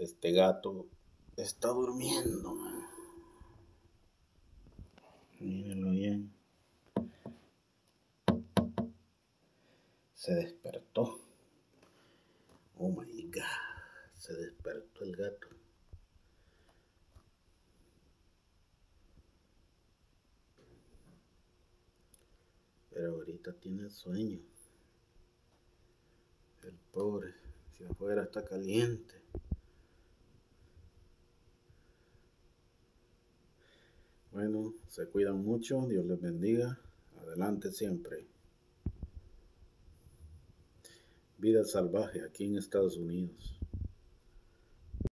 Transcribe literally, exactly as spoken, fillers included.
Este gato está durmiendo, man. Mírenlo bien. Se despertó. Oh my God. Se despertó el gato. Pero ahorita tiene sueño. El pobre. Si afuera está caliente. Bueno, se cuidan mucho. Dios les bendiga. Adelante siempre. Vida salvaje aquí en Estados Unidos.